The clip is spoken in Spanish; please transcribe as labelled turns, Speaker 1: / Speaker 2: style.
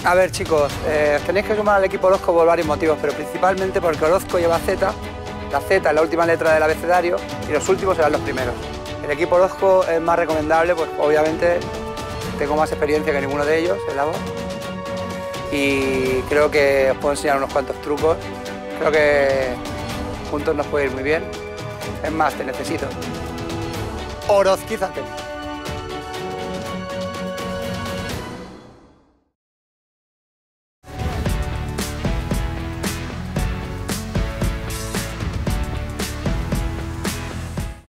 Speaker 1: A ver, chicos, tenéis que sumar al equipo Orozco por varios motivos, pero principalmente porque Orozco lleva Z, la Z es la última letra del abecedario y los últimos serán los primeros. El equipo Orozco es más recomendable, pues obviamente tengo más experiencia que ninguno de ellos en la voz y creo que os puedo enseñar unos cuantos trucos. Creo que juntos nos puede ir muy bien. Es más, te necesito. Orozquízate.